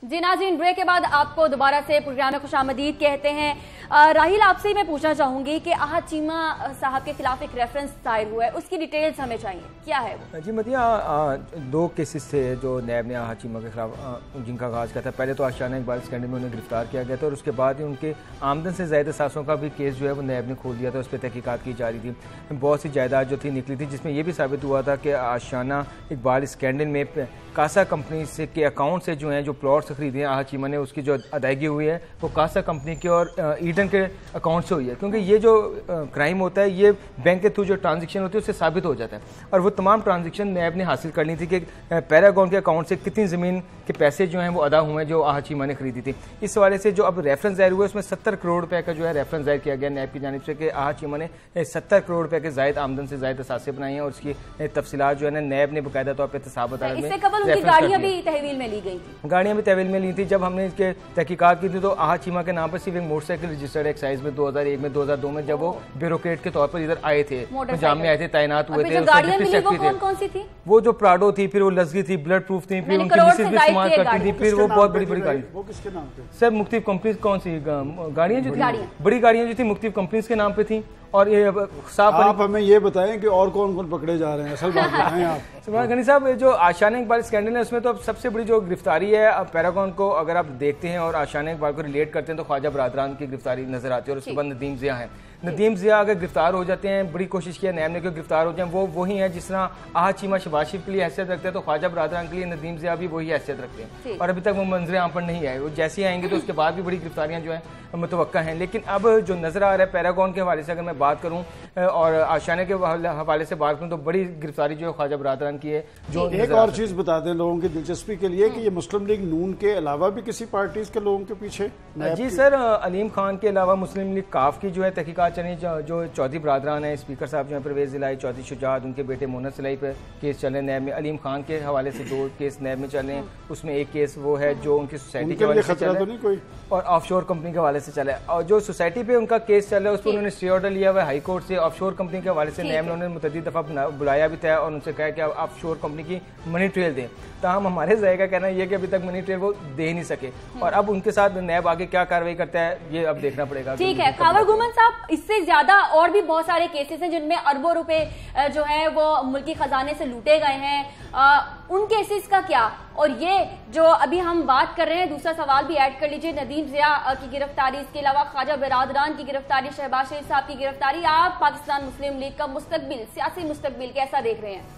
जी नाज़रीन, ब्रेक के बाद आपको दोबारा से प्रोग्राम में खुशामदीद कहते हैं। राहिल, आपसे मैं पूछना चाहूंगी कि आहत चीमा साहब के खिलाफ एक रेफरेंस दायर हुआ है, उसकी डिटेल्स हमें चाहिए, क्या है वो? जी मदिया, दो केसेस थे जो नैब ने आहत चीमा के खिलाफ जिनका आगाज़ किया था। पहले तो आशियाना इकबाल स्कैंडल में उन्हें गिरफ्तार किया गया था और उसके बाद ही उनके आमदन से ज़्यादा सासों का भी केस जो है वो नैब ने खोल दिया था, उस पर तहकीकात की जा रही थी। बहुत सी जायदाद जो थी निकली थी, जिसमें यह भी साबित हुआ था कि आशियाना इकबाल स्कैंडल में कासा कंपनी से के अकाउंट से जो हैं जो प्लॉट्स खरीदे हैं आहत चीमा ने, उसकी जो अदायगी हुई है वो कासा कंपनी के और ईडन के अकाउंट से हुई है। क्योंकि ये जो क्राइम होता है ये बैंक के थ्रू जो ट्रांजेक्शन होती है उससे साबित हो जाता है और वो तमाम ट्रांजेक्शन नैब ने हासिल कर ली थी कि पैरागॉन के अकाउंट से कितनी ज़मीन के पैसे जो हैं वो अदा हुए हैं जो आहत चीमा ने खरीदी थी। इस हवाले से जो अब रेफरेंस दायर हुआ है उसमें 70 करोड़ रुपए का जो है रेफरेंस दायर किया गया नैब की जानिब से कि आहत चीमा ने 70 करोड़ रुपए के जायद आमदन से जायद असासे बनाई हैं और उसकी तफसीलात जो है ना नैब ने बाकायदा तौर पर तहसाब गाड़ियां भी तहवील में ली गई थी। गाड़ियां भी तहवील में ली थी। जब हमने इसके तहकीकात की थी तो आहत चीमा के नाम पर सिर्फ एक मोटरसाइकिल रजिस्टर्ड एक्साइज में 2001 में 2002 में जब वो ब्यूरोक्रेट के तौर पर इधर आए थे, पंजाब में आए थे, तैनात हुए थे, कौन सी थी? वो जो प्राडो थी, फिर वो लजगी थी, ब्लड प्रूफ थी, फिर उनकी मिसेज भी इस्तेमाल करती थी, फिर वो बहुत बड़ी बड़ी गाड़ी। वो किसके नाम पे? सर मुख्तलिफ कंपनीज, कौन सी गाड़ियां जो थी, बड़ी गाड़ियां जो थी मुख्तलिफ कंपनीज के नाम पे थी। और ये साफ आप हमें ये बताएं कि और कौन कौन पकड़े जा रहे हैं, असल बात बताएं आप। गनी साहब, जो आशियाना इकबाल स्कैंडल है उसमें तो अब सबसे बड़ी जो गिरफ्तारी है, अब पैरागॉन को अगर आप देखते हैं और आशियाना इकबाल को रिलेट करते हैं तो ख्वाजा बरादरान की गिरफ्तारी नजर आती है और उसके बाद नदीम ज़िया है। नदीम ज़िया अगर गिरफ्तार हो जाते हैं, बड़ी कोशिश की है नैब ने कि गिरफ्तार हो जाए, वो वही है जिस तरह आहत चीमा शहबाज शरीफ के लिए हैसियत रखते हैं तो ख्वाजा बरादरान के लिए नदीम ज़िया भी वही हैसियत रखते हैं और अभी तक वो मंजर आम पर नहीं आए। वो जैसे ही आएंगे तो उसके बाद भी बड़ी गिरफ्तारियां जो है मुतवक्का हैं। लेकिन अब जो नजर आ रहा है पैरागॉन के हवाले से अगर मैं बात करूं और आशियाना के हवाले से बात करूं तो बड़ी गिरफ्तारी जो है ख्वाजा बरादरान की है। जो एक और चीज बता दें लोगों की दिलचस्पी के लिए कि ये मुस्लिम लीग नून के अलावा भी किसी पार्टीज के लोगों के पीछे? जी सर, अलीम खान के अलावा मुस्लिम लीग काफ की जो है तहकीकात चली, जो चौधरी बरादरान है, स्पीकर साहब जो है परवेज जिलाई, चौधरी शुजात, उनके बेटे मोहम्मद सलाई पर केस चले नैब में। अलीम खान के हवाले से 2 केस नैब में चले, उसमें एक केस वो है जो उनकी सोसाइटी के हवाले से चले और ऑफशोर कंपनी के हवाले से चला है। और जो सोसाइटी पे उनका केस चल रहा है उस पर उन्होंने स्टे ऑर्डर लिया हुआ है हाई कोर्ट से। ऑफशोर कंपनी के हवाले से नैब ने उन्होंने मुतअद्दिद दफा बुलाया भी था और उनसे कहा कि आप ऑफशोर कंपनी की मनी ट्रेल दें। ताहम हमारे ज़ाय का कहना यह कि अभी तक मनी ट्रेल वो दे नहीं सके और अब उनके साथ नैब आगे क्या कार्रवाई करता है ये अब देखना पड़ेगा। ठीक है खावर गुमन साहब, इससे ज्यादा और भी बहुत सारे केसेस हैं जिनमें अरबों रुपए जो है वो मुल्की खजाने से लूटे गए हैं, उन केसेस का क्या? और ये जो अभी हम बात कर रहे हैं, दूसरा सवाल भी ऐड कर लीजिए, नदीम ज़िया की गिरफ्तारी, इसके अलावा ख्वाजा बरादरान की गिरफ्तारी, शहबाज शरीफ साहब की गिरफ्तारी, आप पाकिस्तान मुस्लिम लीग का मुस्तकबिल, सियासी मुस्तकबिल कैसा देख रहे हैं?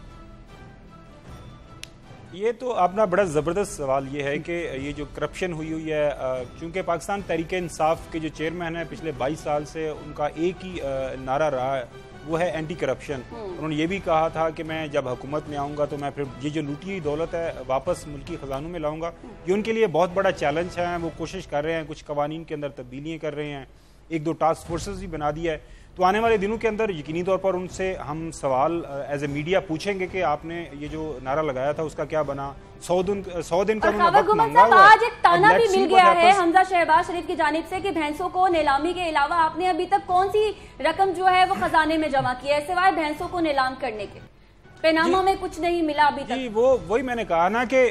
ये तो अपना बड़ा ज़बरदस्त सवाल ये है कि ये जो करप्शन हुई है, क्योंकि पाकिस्तान तहरीक इंसाफ के जो चेयरमैन है पिछले 22 साल से उनका एक ही नारा रहा है, वो है एंटी करप्शन। उन्होंने ये भी कहा था कि मैं जब हुकूमत में आऊँगा तो मैं फिर ये जो लूटी हुई दौलत है वापस मुल्की खजानों में लाऊंगा। ये उनके लिए बहुत बड़ा चैलेंज है। वो कोशिश कर रहे हैं, कुछ कवानीन के अंदर तब्दीलियाँ कर रहे हैं, 1-2 टास्क फोर्सेस भी बना दिया है। तो आने वाले दिनों के अंदर यकीनी तौर पर उनसे हम सवाल एज ए मीडिया पूछेंगे कि आपने ये जो नारा लगाया था उसका क्या बना। 100 दिन का वक्त मांगा हुआ है। आज एक ताना भी मिल गया है हमजा शहबाज शरीफ की जानिब से कि भैंसों को नीलामी के अलावा आपने अभी तक कौन सी रकम जो है वो खजाने में जमा की है सिवाय भैंसों को नीलाम करने के? पैनामा में कुछ नहीं मिला अभी तक। वही मैंने कहा ना कि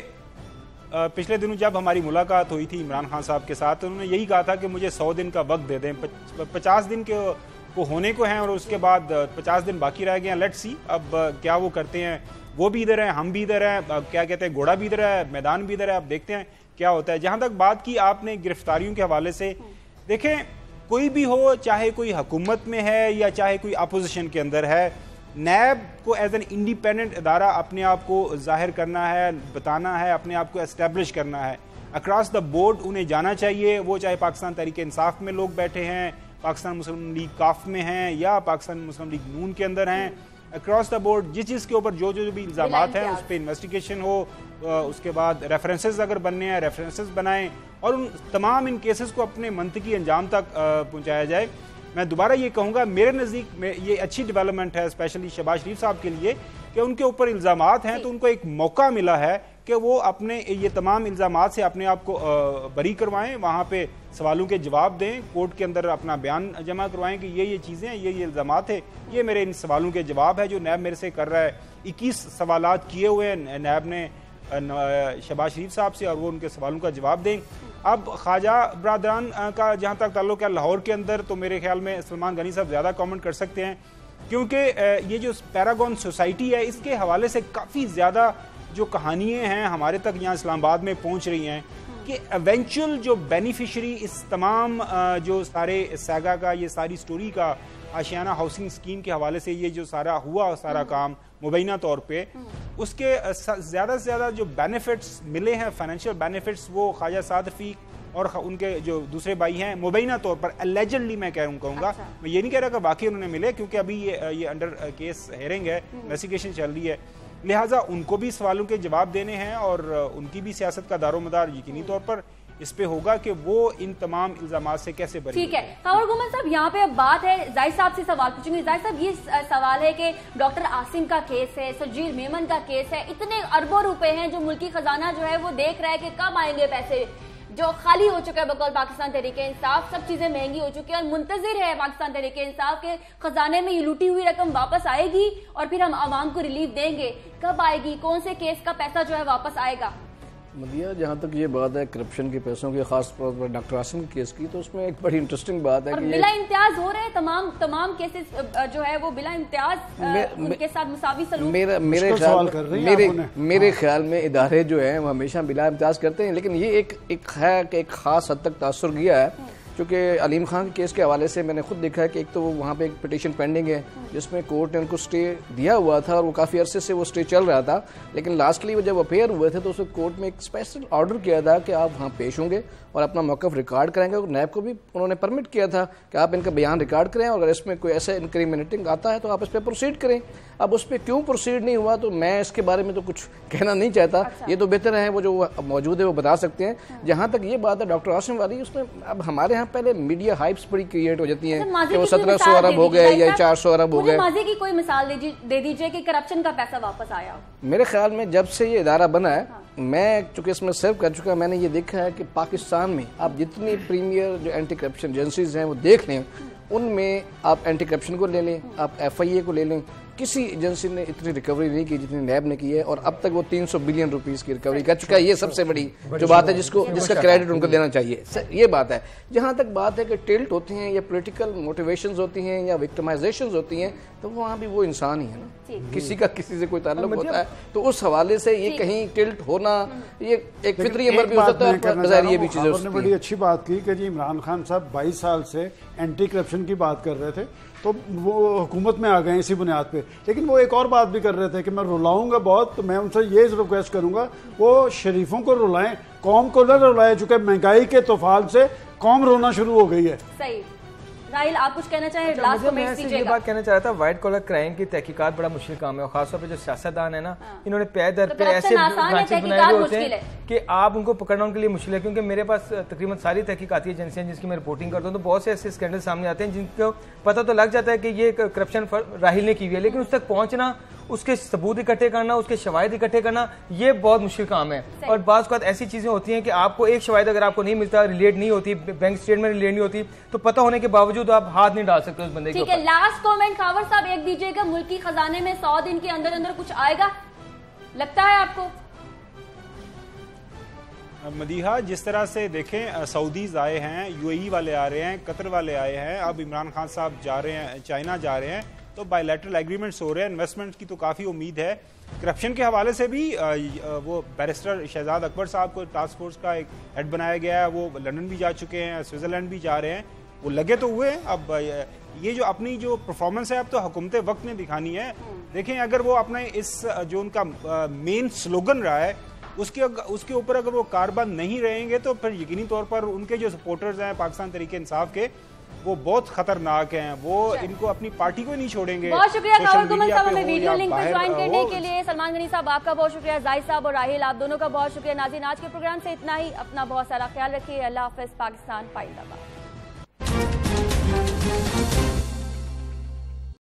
पिछले दिनों जब हमारी मुलाकात हुई थी इमरान खान साहब के साथ, उन्होंने यही कहा था कि मुझे 100 दिन का वक्त दे दें। 50 दिन के को होने को हैं और उसके बाद 50 दिन बाकी रह गए हैं। लेट्स सी अब क्या वो करते हैं। वो भी इधर हैं, हम भी इधर हैं, क्या कहते हैं, घोड़ा भी इधर है, मैदान भी इधर है। अब देखते हैं क्या होता है। जहां तक बात की आपने गिरफ्तारियों के हवाले से, देखें कोई भी हो, चाहे कोई हुकूमत में है या चाहे कोई अपोजिशन के अंदर है, नैब को एज एन इंडिपेंडेंट इदारा अपने आप को जाहिर करना है, बताना है, अपने आप को एस्टेब्लिश करना है। अक्रॉस द बोर्ड उन्हें जाना चाहिए, वो चाहे पाकिस्तान तहरीक इंसाफ में लोग बैठे हैं, पाकिस्तान मुस्लिम लीग काफ में हैं या पाकिस्तान मुस्लिम लीग नून के अंदर हैं। अक्रॉस द बोर्ड जिस चीज़ के ऊपर जो भी इल्ज़ामात हैं उस पर इन्वेस्टिगेशन हो, उसके बाद रेफरेंसेस अगर बनने हैं रेफरेंसेस बनाएं और उन तमाम इन केसेस को अपने मंतकी अंजाम तक पहुंचाया जाए। मैं दोबारा ये कहूँगा, मेरे नज़दीक में ये अच्छी डेवलपमेंट है स्पेशली शहबाज शरीफ साहब के लिए कि उनके ऊपर इल्ज़ामात हैं तो उनको एक मौका मिला है कि वो अपने ये तमाम इल्ज़ामात से अपने आप को बरी करवाएं, वहाँ पे सवालों के जवाब दें, कोर्ट के अंदर अपना बयान जमा करवाएं कि ये चीज़ें हैं, ये इल्ज़ामात है, ये मेरे इन सवालों के जवाब है जो नैब मेरे से कर रहा है। 21 सवालात किए हुए हैं नैब ने शहबाज शरीफ साहब से और वो उनके सवालों का जवाब दें। अब ख्वाजा बरादरान का जहाँ तक ताल्लुक है लाहौर के अंदर, तो मेरे ख्याल में सलमान गनी साहब ज़्यादा कमेंट कर सकते हैं, क्योंकि ये जो पैरागॉन सोसाइटी है इसके हवाले से काफ़ी ज़्यादा जो कहानियाँ हैं हमारे तक यहाँ इस्लामाबाद में पहुँच रही हैं कि एवेंचुअल जो बेनिफिशरी इस तमाम जो सारे सैगा का ये सारी स्टोरी का आशियाना हाउसिंग स्कीम के हवाले से ये जो सारा हुआ सारा काम मुबैना तौर पे, उसके ज़्यादा से ज़्यादा जो बेनिफिट्स मिले हैं, फाइनेंशियल बेनिफिट्स, वो ख्वाजा साद रफीक और उनके जो दूसरे भाई हैं मुबैना तौर पर एलिजिडली मैं कहूँगा। अच्छा। मैं ये नहीं कह रहा कि वाकई उन्होंने मिले, क्योंकि अभी ये अंडर केस हेयरिंग है, इन्वेस्टिगेशन चल रही है, लिहाजा उनको भी सवालों के जवाब देने हैं और उनकी भी सियासत का दारोमदार यकीनी तौर पर इस पे होगा कि वो इन तमाम इल्जामात से कैसे बरी। ठीक है कावर गुमन साहब, यहाँ पे अब बात है, जाहिद साहब से सवाल पूछेंगे। जाहिद साहब, ये सवाल है कि डॉक्टर आसिम का केस है, सरजील मेमन का केस है, इतने अरबों रुपए हैं जो मुल्की खजाना जो है वो देख रहा है कि कब आएंगे पैसे, जो खाली हो चुका है बकौल पाकिस्तान तहरीके इंसाफ, सब चीजें महंगी हो चुकी है और मुंतजिर है पाकिस्तान तहरीके इंसाफ के खजाने में ये लूटी हुई रकम वापस आएगी और फिर हम आवाम को रिलीफ देंगे। कब आएगी, कौन से केस का पैसा जो है वापस आएगा? मदिया, जहाँ तक ये बात है करप्शन के पैसों की, खास तौर पर डॉक्टर आसिम के केस की, तो उसमें एक बड़ी इंटरेस्टिंग बात है कि बिला इम्तियाज हो रहे हैं तमाम केसेस जो है वो बिला इम्तियाज उनके साथ मुसावी सलूक। मेरे ख्याल में इदारे जो है वो हमेशा बिला इम्तियाज करते हैं, लेकिन ये एक खास हद तक तासुर गया है, क्योंकि अलीम खान के केस के हवाले से मैंने खुद देखा है कि एक तो वहाँ पे एक पिटीशन पेंडिंग है जिसमें कोर्ट ने उनको स्टे दिया हुआ था और वो काफ़ी अरसे से वो स्टे चल रहा था, लेकिन लास्टली वो जब अपेयर हुए थे तो उस कोर्ट में एक स्पेशल ऑर्डर किया था कि आप वहाँ पेश होंगे और अपना मौक़िफ़ रिकॉर्ड करेंगे, और नैब को भी उन्होंने परमिट किया था कि आप इनका बयान रिकॉर्ड करें और अगर इसमें कोई ऐसा इंक्रीमिनेटिंग आता है तो आप इस पर प्रोसीड करें। अब उस पर क्यों प्रोसीड नहीं हुआ तो मैं इसके बारे में तो कुछ कहना नहीं चाहता। अच्छा। ये तो बेहतर है वो जो मौजूद है वो बता सकते हैं। जहाँ तक ये बात है डॉक्टर आसिम वाली, उसमें अब हमारे यहाँ पहले मीडिया हाइप्स बड़ी क्रिएट हो जाती हैं कि वो 1700 अरब हो गए या 400 अरब हो गए। माजी की कोई मिसाल दे दीजिए कि करप्शन का पैसा वापस आया। मेरे ख्याल में जब से ये इदारा बना है, मैं चूंकि इसमें सर्व कर चुका, मैंने ये देखा है कि पाकिस्तान में आप जितनी प्रीमियर जो एंटी करप्शन एजेंसीज हैं वो देख लें, उनमें आप एंटी करप्शन को ले लें, आप FIA को ले लें, किसी एजेंसी ने इतनी रिकवरी नहीं की जितनी नैब ने की है, और अब तक वो 300 बिलियन रुपीस की रिकवरी कर चुका है। ये सबसे बड़ी जो बात है जिसका क्रेडिट उनको देना चाहिए। ये बात है। जहाँ तक बात है कि टिल्ट होती हैं या पॉलिटिकल मोटिवेशंस होती हैं या विक्टिमाइजेशंस होती हैं, तो वहाँ भी वो इंसान ही है ना, किसी का किसी से कोई ताल्लुक होता है, तो उस हवाले से ये कहीं टिल्ट होना ये एक फितरी अमर भी हो सकता है। ये भी चीजें बड़ी अच्छी बात की कि जी इमरान खान साहब 22 साल से एंटी करप्शन की बात कर रहे थे, तो वो हुकूमत में आ गए इसी बुनियाद पे, लेकिन वो एक और बात भी कर रहे थे कि मैं रुलाऊंगा बहुत, तो मैं उनसे ये रिक्वेस्ट करूंगा वो शरीफों को रुलाएं, कौम को न रुलाएं, चूंकि महंगाई के तूफान से कौम रोना शुरू हो गई है। सही। राहिल, आप कुछ कहना चाहें? लास्ट कमेंट दीजिएगा। ये बात कहना चाह रहा था, व्हाइट कॉलर क्राइम की तहकीकात बड़ा मुश्किल काम है, और खासतौर पे जो सियासतदान है ना, इन्होंने पैर दर पे ऐसे ब्रांचेस बनाए हुए होते हैं कि आप उनको पकड़ना उनके लिए मुश्किल है। क्योंकि मेरे पास तकरीबन सारी तहकीकाती एजेंसियां जिसकी मैं रिपोर्टिंग करता हूँ, तो बहुत से ऐसे स्कैंडल सामने आते हैं जिनको पता तो लग जाता है कि ये करप्शन राहिल ने की हुई है, लेकिन उस तक पहुंचना, उसके सबूत इकट्ठे करना, उसके शवाहिद इकट्ठे करना, ये बहुत मुश्किल काम है। और बाज़ बात ऐसी चीजें होती हैं कि आपको एक शवाहिद अगर आपको नहीं मिलता, रिलेट नहीं होती, बैंक स्टेटमेंट रिलेट नहीं होती, तो पता होने के बावजूद आप हाथ नहीं डाल सकते उस बंदे के ऊपर। ठीक है, लास्ट कमेंट खावर साहब एक दीजिएगा, मुल्की खजाने में 100 दिन के अंदर अंदर कुछ आएगा लगता है आपको? मदीहा, जिस तरह से देखें सऊदीज आए हैं, UAE वाले आ रहे हैं, कतर वाले आए हैं, अब इमरान खान साहब जा रहे हैं, चाइना जा रहे हैं, तो बायलैटरल एग्रीमेंट्स हो रहे हैं, इन्वेस्टमेंट की तो काफ़ी उम्मीद है। करप्शन के हवाले से भी वो बैरिस्टर शहजाद अकबर साहब को टास्क फोर्स का एक हेड बनाया गया है, वो लंदन भी जा चुके हैं, स्विट्ज़रलैंड भी जा रहे हैं, वो लगे तो हुए। अब ये जो अपनी जो परफॉर्मेंस है अब तो हुकूमत वक्त ने दिखानी है। देखें, अगर वो अपने इस जो उनका मेन स्लोगन रहा है उसके ऊपर अगर वो कारबंद नहीं रहेंगे, तो फिर यकीनी तौर पर उनके जो सपोर्टर्स हैं पाकिस्तान तहरीके इंसाफ के, वो बहुत खतरनाक हैं, वो इनको अपनी पार्टी को नहीं छोड़ेंगे। बहुत शुक्रिया कावर गुमन साहब हमें वीडियो लिंक पर ज्वाइन करने के लिए। सलमान गनी साहब आपका बहुत शुक्रिया, जाहिद साहब और राहिल आप दोनों का बहुत शुक्रिया। नाज़रीन, आज के प्रोग्राम से इतना ही, अपना बहुत सारा ख्याल रखिए। अल्लाह हाफ़िज़। पाकिस्तान पाइंदाबाद।